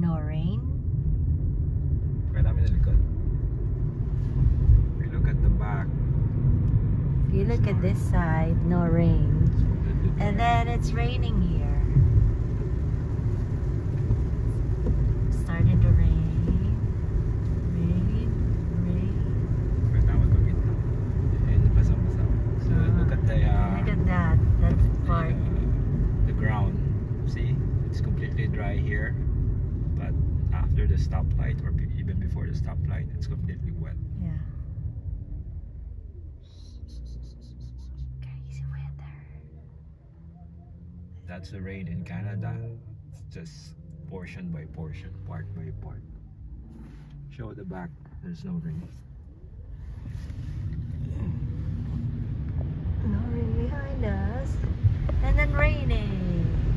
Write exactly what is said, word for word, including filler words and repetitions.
no rain. Kaya namin na likod. We look at the back. If you look at this side, no rain. And then it's raining here. Starting to rain. Rain. Rain. Kaya tawag ko kita. And basa-basa. So look at the uh, Look at that. That's part. the, uh, the ground. See, it's completely dry here, but after the stoplight or be- even before the stoplight, it's completely wet. Yeah. Crazy weather. That's the rain in Canada. It's just portion by portion, part by part. Show the back. There's no rain. No rain behind us. And then raining.